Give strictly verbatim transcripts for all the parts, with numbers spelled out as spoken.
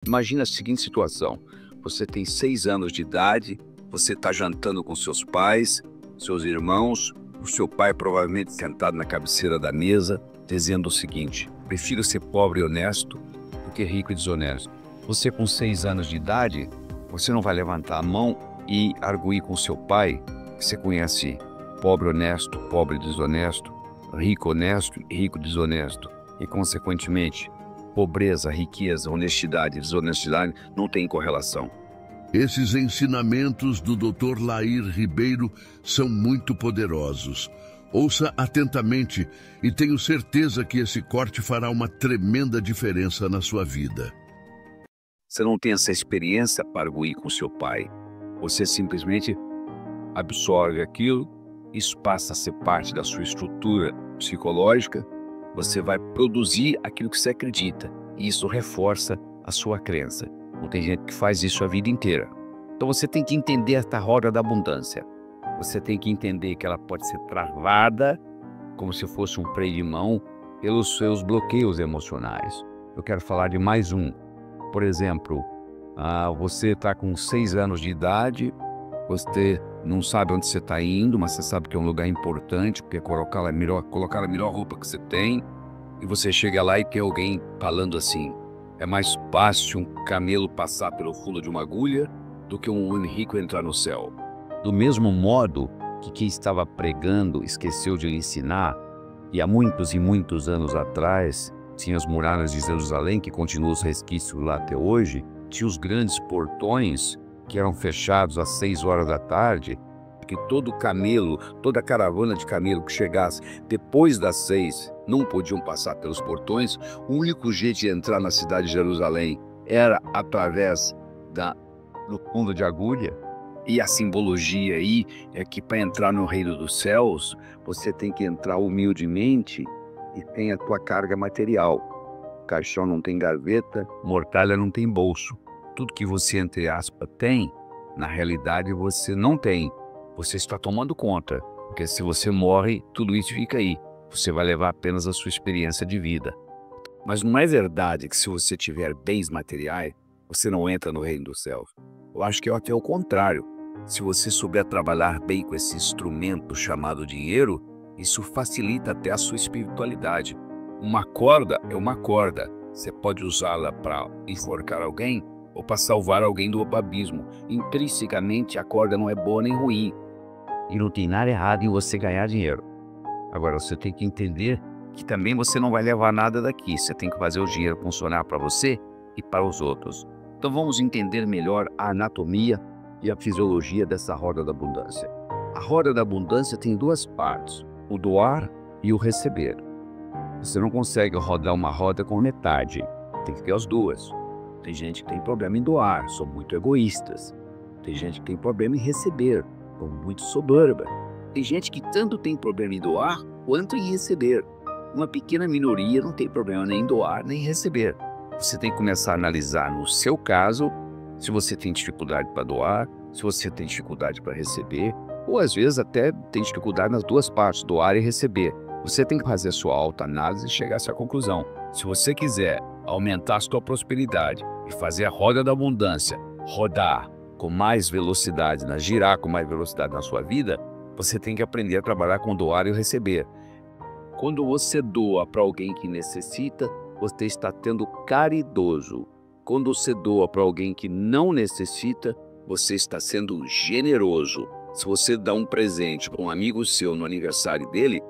Imagina a seguinte situação: você tem seis anos de idade, você está jantando com seus pais, seus irmãos, o seu pai provavelmente sentado na cabeceira da mesa, dizendo o seguinte: prefiro ser pobre e honesto do que rico e desonesto. Você com seis anos de idade, você não vai levantar a mão e arguir com seu pai que você conhece pobre honesto, pobre desonesto, rico honesto e rico desonesto. E, consequentemente, pobreza, riqueza, honestidade e desonestidade não têm correlação. Esses ensinamentos do doutor Lair Ribeiro são muito poderosos. Ouça atentamente e tenho certeza que esse corte fará uma tremenda diferença na sua vida. Você não tem essa experiência para arguir com seu pai. Você simplesmente absorve aquilo, isso passa a ser parte da sua estrutura psicológica, você vai produzir aquilo que você acredita e isso reforça a sua crença. Não tem gente que faz isso a vida inteira. Então você tem que entender esta roda da abundância. Você tem que entender que ela pode ser travada como se fosse um freio de mão pelos seus bloqueios emocionais. Eu quero falar de mais um. Por exemplo, ah, você está com seis anos de idade, você não sabe onde você está indo, mas você sabe que é um lugar importante, porque é colocar a melhor, colocar a melhor roupa que você tem, e você chega lá e tem alguém falando assim: é mais fácil um camelo passar pelo fundo de uma agulha do que um homem rico entrar no céu. Do mesmo modo que quem estava pregando esqueceu de lhe ensinar, e há muitos e muitos anos atrás tinha as muralhas de Jerusalém, que continuam os resquícios lá até hoje, tinha os grandes portões que eram fechados às seis horas da tarde, que todo camelo, toda caravana de camelo que chegasse depois das seis não podiam passar pelos portões. O único jeito de entrar na cidade de Jerusalém era através da, do fundo de agulha. E a simbologia aí é que para entrar no reino dos céus, você tem que entrar humildemente e tem a tua carga material. Caixão não tem gaveta, mortalha não tem bolso. Tudo que você, entre aspas, tem, na realidade você não tem. Você está tomando conta, porque se você morre, tudo isso fica aí. Você vai levar apenas a sua experiência de vida. Mas não é verdade que se você tiver bens materiais, você não entra no reino dos céus. Eu acho que é até o contrário. Se você souber trabalhar bem com esse instrumento chamado dinheiro, isso facilita até a sua espiritualidade. Uma corda é uma corda. Você pode usá-la para enforcar alguém ou para salvar alguém do abismo. Intrinsecamente, a corda não é boa nem ruim. E não tem nada errado em você ganhar dinheiro. Agora, você tem que entender que também você não vai levar nada daqui. Você tem que fazer o dinheiro funcionar para você e para os outros. Então vamos entender melhor a anatomia e a fisiologia dessa roda da abundância. A roda da abundância tem duas partes: o doar e o receber. Você não consegue rodar uma roda com metade. Tem que ter as duas. Tem gente que tem problema em doar, são muito egoístas. Tem gente que tem problema em receber, são muito soberba. Tem gente que tanto tem problema em doar quanto em receber. Uma pequena minoria não tem problema nem em doar nem em receber. Você tem que começar a analisar no seu caso se você tem dificuldade para doar, se você tem dificuldade para receber, ou às vezes até tem dificuldade nas duas partes, doar e receber. Você tem que fazer a sua autoanálise e chegar a essa conclusão. Se você quiser aumentar a sua prosperidade e fazer a roda da abundância rodar com mais velocidade, né, girar com mais velocidade na sua vida, você tem que aprender a trabalhar com doar e receber. Quando você doa para alguém que necessita, você está tendo caridoso. Quando você doa para alguém que não necessita, você está sendo generoso. Se você dá um presente para um amigo seu no aniversário dele,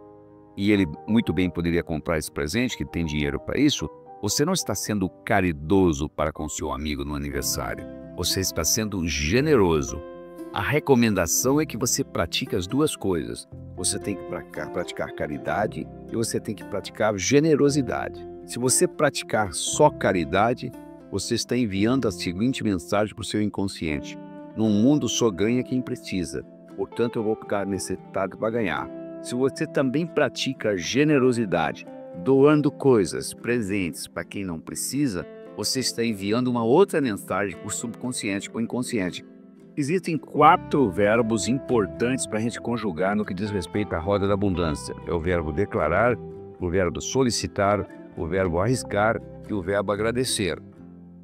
e ele muito bem poderia comprar esse presente, que tem dinheiro para isso, você não está sendo caridoso para com seu amigo no aniversário. Você está sendo generoso. A recomendação é que você pratique as duas coisas. Você tem que praticar caridade e você tem que praticar generosidade. Se você praticar só caridade, você está enviando a seguinte mensagem para o seu inconsciente: no mundo só ganha quem precisa, portanto eu vou ficar necessitado para ganhar. Se você também pratica generosidade, doando coisas, presentes para quem não precisa, você está enviando uma outra mensagem para o subconsciente, para o inconsciente. Existem quatro verbos importantes para a gente conjugar no que diz respeito à roda da abundância. É o verbo declarar, o verbo solicitar, o verbo arriscar e o verbo agradecer.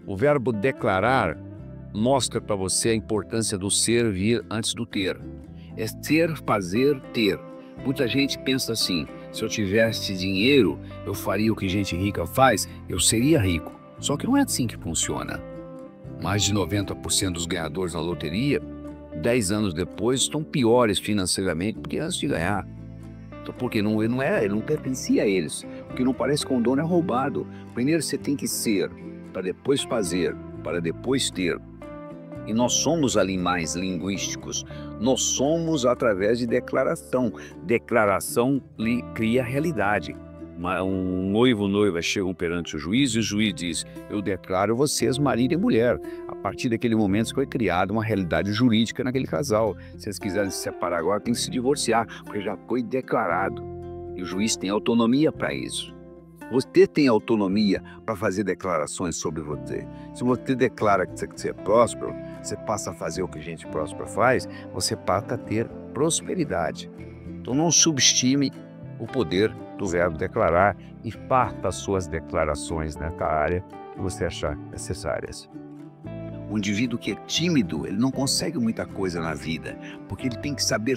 O verbo declarar mostra para você a importância do ser vir antes do ter. É ser, fazer, ter. Muita gente pensa assim, se eu tivesse dinheiro, eu faria o que gente rica faz, eu seria rico. Só que não é assim que funciona. Mais de noventa por cento dos ganhadores na loteria, dez anos depois, estão piores financeiramente do que antes de ganhar. Então, porque não, não, é, não pertencia a eles. O que não parece com o dono é roubado. Primeiro você tem que ser, para depois fazer, para depois ter. E nós somos animais linguísticos. Nós somos através de declaração. Declaração cria realidade. Um noivo ou noiva chegam perante o juiz e o juiz diz: eu declaro vocês marido e mulher. A partir daquele momento foi criada uma realidade jurídica naquele casal. Se eles quiserem se separar agora, tem que se divorciar, porque já foi declarado. E o juiz tem autonomia para isso. Você tem autonomia para fazer declarações sobre você. Se você declara que você é próspero, você passa a fazer o que gente próspera faz, você passa a ter prosperidade. Então não subestime o poder do verbo declarar e faça as suas declarações nessa área que você achar necessárias. O indivíduo que é tímido, ele não consegue muita coisa na vida, porque ele tem que saber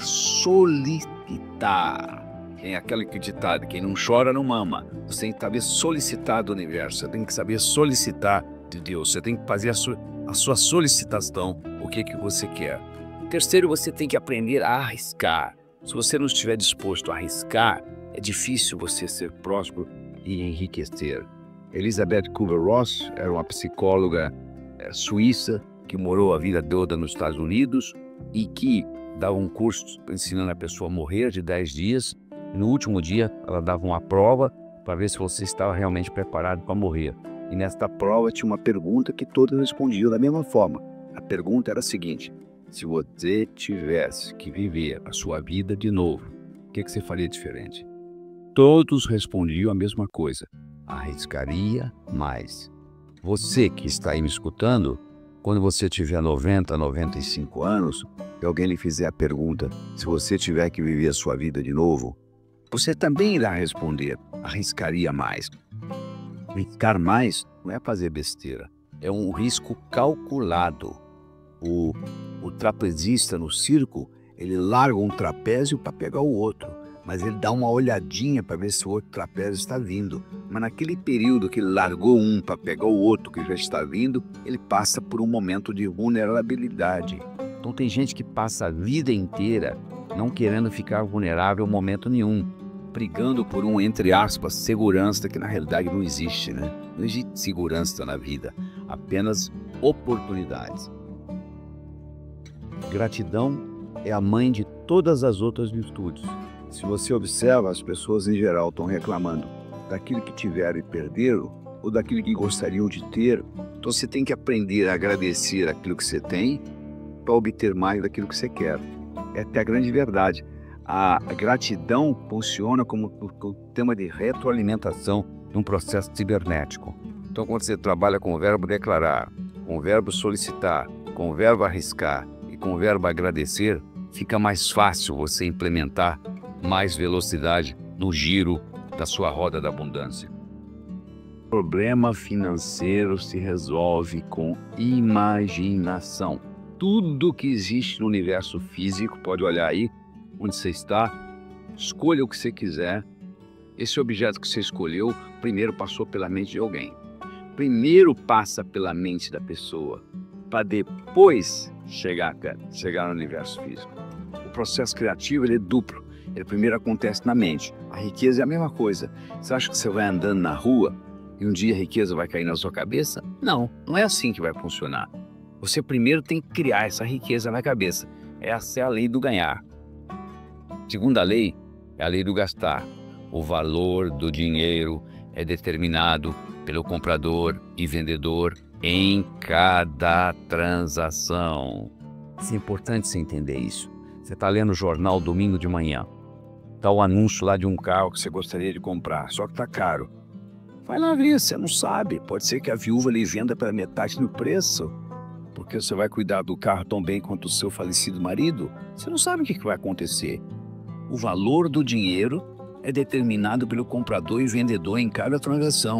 solicitar. Tem aquele ditado, quem não chora não mama. Você tem que saber solicitar do universo, você tem que saber solicitar de Deus, você tem que fazer a sua, a sua solicitação, o que, que você quer. Terceiro, você tem que aprender a arriscar. Se você não estiver disposto a arriscar, é difícil você ser próspero e enriquecer. Elizabeth Kubler-Ross era uma psicóloga é, suíça que morou a vida toda nos Estados Unidos e que dava um curso ensinando a pessoa a morrer de dez dias. E no último dia, ela dava uma prova para ver se você estava realmente preparado para morrer. E nesta prova tinha uma pergunta que todos respondiam da mesma forma. A pergunta era a seguinte: se você tivesse que viver a sua vida de novo, o que, que você faria diferente? Todos respondiam a mesma coisa: arriscaria mais. Você que está aí me escutando, quando você tiver noventa, noventa e cinco anos, e alguém lhe fizer a pergunta, se você tiver que viver a sua vida de novo, você também irá responder: arriscaria mais. Arriscar mais não é fazer besteira, é um risco calculado. O, o trapezista no circo, ele larga um trapézio para pegar o outro, mas ele dá uma olhadinha para ver se o outro trapézio está vindo. Mas naquele período que ele largou um para pegar o outro que já está vindo, ele passa por um momento de vulnerabilidade. Então tem gente que passa a vida inteira não querendo ficar vulnerável em momento nenhum, brigando por um, entre aspas, segurança que na realidade não existe, né? Não existe segurança na vida, apenas oportunidades. Gratidão é a mãe de todas as outras virtudes. Se você observa, as pessoas em geral estão reclamando daquilo que tiveram e perderam, ou daquilo que gostariam de ter. Então você tem que aprender a agradecer aquilo que você tem para obter mais daquilo que você quer. Essa é a grande verdade. A gratidão funciona como o tema de retroalimentação de um processo cibernético. Então quando você trabalha com o verbo declarar, com o verbo solicitar, com o verbo arriscar e com o verbo agradecer, fica mais fácil você implementar mais velocidade no giro da sua roda da abundância. O problema financeiro se resolve com imaginação. Tudo que existe no universo físico, pode olhar aí onde você está, escolha o que você quiser. Esse objeto que você escolheu, primeiro passou pela mente de alguém. Primeiro passa pela mente da pessoa, para depois chegar, chegar no universo físico. O processo criativo ele é duplo. Ele primeiro acontece na mente. A riqueza é a mesma coisa. Você acha que você vai andando na rua e um dia a riqueza vai cair na sua cabeça? Não, não é assim que vai funcionar. Você primeiro tem que criar essa riqueza na cabeça. Essa é a lei do ganhar. Segunda lei é a lei do gastar. O valor do dinheiro é determinado pelo comprador e vendedor em cada transação. É importante você entender isso. Você está lendo o jornal domingo de manhã. Está o anúncio lá de um carro que você gostaria de comprar, só que está caro. Vai lá ver, você não sabe. Pode ser que a viúva lhe venda pela metade do preço, porque você vai cuidar do carro tão bem quanto o seu falecido marido. Você não sabe o que vai acontecer. O valor do dinheiro é determinado pelo comprador e vendedor em cada transação.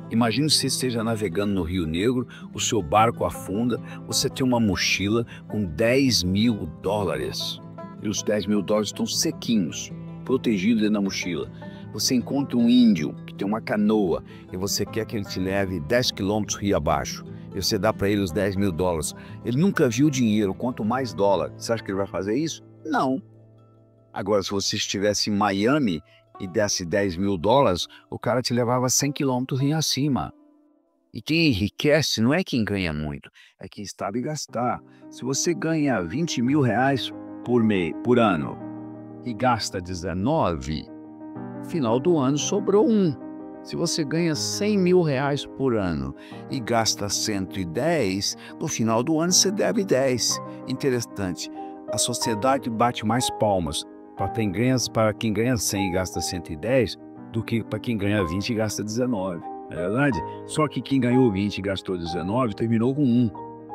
Imagine se você esteja navegando no Rio Negro, o seu barco afunda, você tem uma mochila com dez mil dólares. E os dez mil dólares estão sequinhos, protegidos dentro da mochila. Você encontra um índio que tem uma canoa e você quer que ele te leve dez quilômetros rio abaixo. E você dá para ele os dez mil dólares. Ele nunca viu dinheiro, quanto mais dólar. Você acha que ele vai fazer isso? Não. Agora, se você estivesse em Miami e desse dez mil dólares, o cara te levava cem quilômetros rio acima. E quem enriquece não é quem ganha muito, é quem sabe gastar. Se você ganha vinte mil reais por mês, por ano, e gasta dezenove, no final do ano sobrou um. Se você ganha cem mil reais por ano e gasta cento e dez, no final do ano você deve dez. Interessante, a sociedade bate mais palmas para quem ganha, para quem ganha cem e gasta cento e dez do que para quem ganha vinte e gasta dezenove. Não é verdade? Só que quem ganhou vinte e gastou dezenove terminou com um.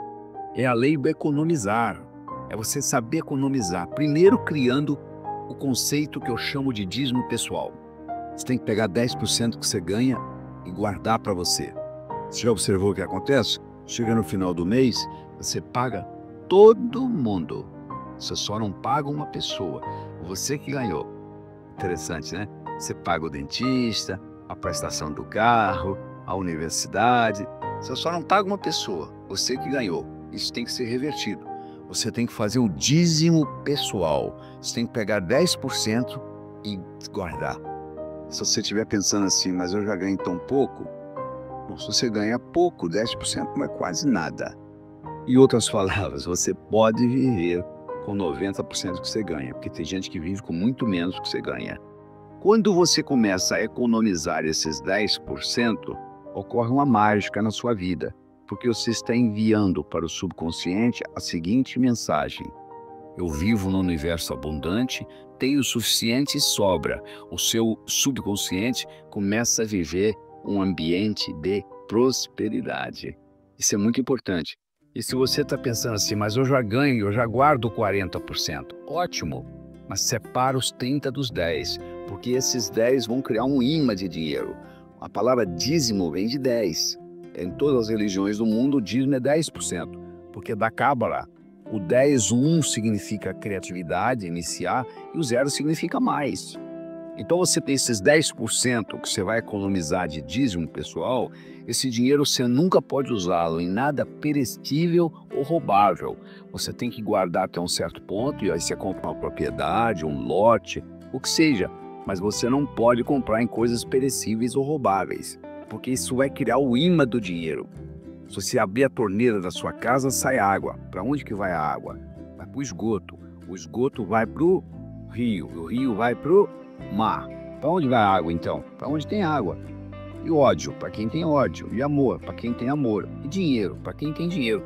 É a lei do economizar. É você saber economizar. Primeiro criando o conceito que eu chamo de dízimo pessoal. Você tem que pegar dez por cento que você ganha e guardar para você. Você já observou o que acontece? Chega no final do mês, você paga todo mundo. Você só não paga uma pessoa. Você que ganhou. Interessante, né? Você paga o dentista, a prestação do carro, a universidade. Você só não paga uma pessoa. Você que ganhou. Isso tem que ser revertido. Você tem que fazer o dízimo pessoal. Você tem que pegar dez por cento e guardar. Se você estiver pensando assim, mas eu já ganhei tão pouco, bom, se você ganha pouco, dez por cento não é quase nada. Em outras palavras, você pode viver com noventa por cento do que você ganha, porque tem gente que vive com muito menos do que você ganha. Quando você começa a economizar esses dez por cento, ocorre uma mágica na sua vida, porque você está enviando para o subconsciente a seguinte mensagem: eu vivo num universo abundante, tenho o suficiente e sobra. O seu subconsciente começa a viver um ambiente de prosperidade. Isso é muito importante. E se você está pensando assim, mas eu já ganho, eu já guardo quarenta por cento. Ótimo, mas separa os trinta dos dez, porque esses dez vão criar um imã de dinheiro. A palavra dízimo vem de dez. Em todas as religiões do mundo, o dízimo é dez por cento, porque da Cábala, o dez, o um significa criatividade, iniciar, e o zero significa mais. Então você tem esses dez por cento que você vai economizar de dízimo pessoal, esse dinheiro você nunca pode usá-lo em nada perecível ou roubável. Você tem que guardar até um certo ponto, e aí você compra uma propriedade, um lote, o que seja. Mas você não pode comprar em coisas perecíveis ou roubáveis, porque isso vai criar o imã do dinheiro. Se você abrir a torneira da sua casa, sai água. Para onde que vai a água? Vai para o esgoto. O esgoto vai para o rio. O rio vai para o mar. Para onde vai a água, então? Para onde tem água. E ódio, para quem tem ódio. E amor, para quem tem amor. E dinheiro, para quem tem dinheiro.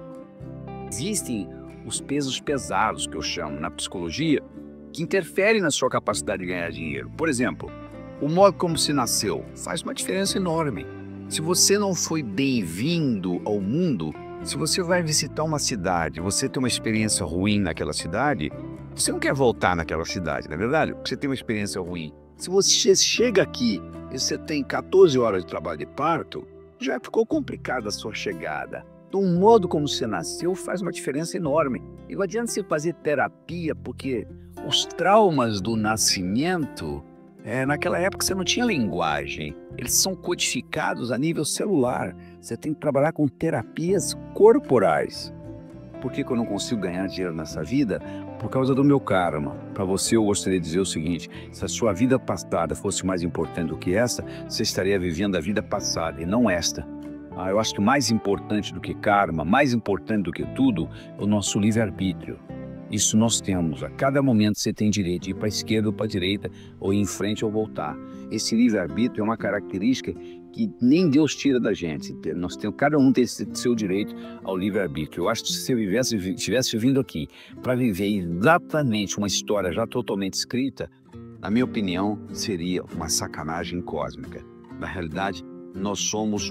Existem os pesos pesados, que eu chamo, na psicologia, que interferem na sua capacidade de ganhar dinheiro. Por exemplo, o modo como se nasceu faz uma diferença enorme. Se você não foi bem-vindo ao mundo, se você vai visitar uma cidade, você tem uma experiência ruim naquela cidade, você não quer voltar naquela cidade, não é verdade? Porque você tem uma experiência ruim. Se você chega aqui e você tem quatorze horas de trabalho de parto, já ficou complicada a sua chegada. Então, o modo como você nasceu faz uma diferença enorme. E não adianta você fazer terapia, porque os traumas do nascimento, é, naquela época você não tinha linguagem. Eles são codificados a nível celular. Você tem que trabalhar com terapias corporais. Por que que eu não consigo ganhar dinheiro nessa vida? Por causa do meu karma. Para você, eu gostaria de dizer o seguinte: se a sua vida passada fosse mais importante do que essa, você estaria vivendo a vida passada e não esta. Ah, eu acho que mais importante do que karma, mais importante do que tudo, é o nosso livre-arbítrio. Isso nós temos. A cada momento você tem direito de ir para a esquerda ou para a direita, ou ir em frente ou voltar. Esse livre-arbítrio é uma característica que nem Deus tira da gente. Nós temos, cada um tem esse seu direito ao livre-arbítrio. Eu acho que se você vivesse, estivesse vindo aqui para viver exatamente uma história já totalmente escrita, na minha opinião, seria uma sacanagem cósmica. Na realidade, nós somos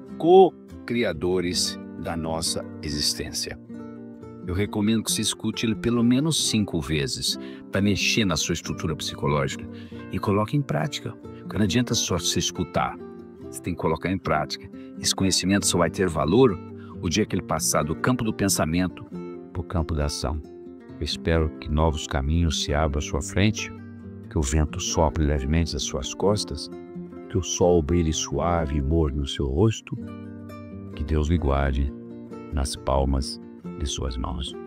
co-criadores da nossa existência. Eu recomendo que você escute ele pelo menos cinco vezes para mexer na sua estrutura psicológica e coloque em prática. Porque não adianta só você escutar. Você tem que colocar em prática. Esse conhecimento só vai ter valor o dia que ele passar do campo do pensamento para o campo da ação. Eu espero que novos caminhos se abram à sua frente, que o vento sopre levemente às suas costas, que o sol brilhe suave e morno no seu rosto, que Deus lhe guarde nas palmas de suas mãos.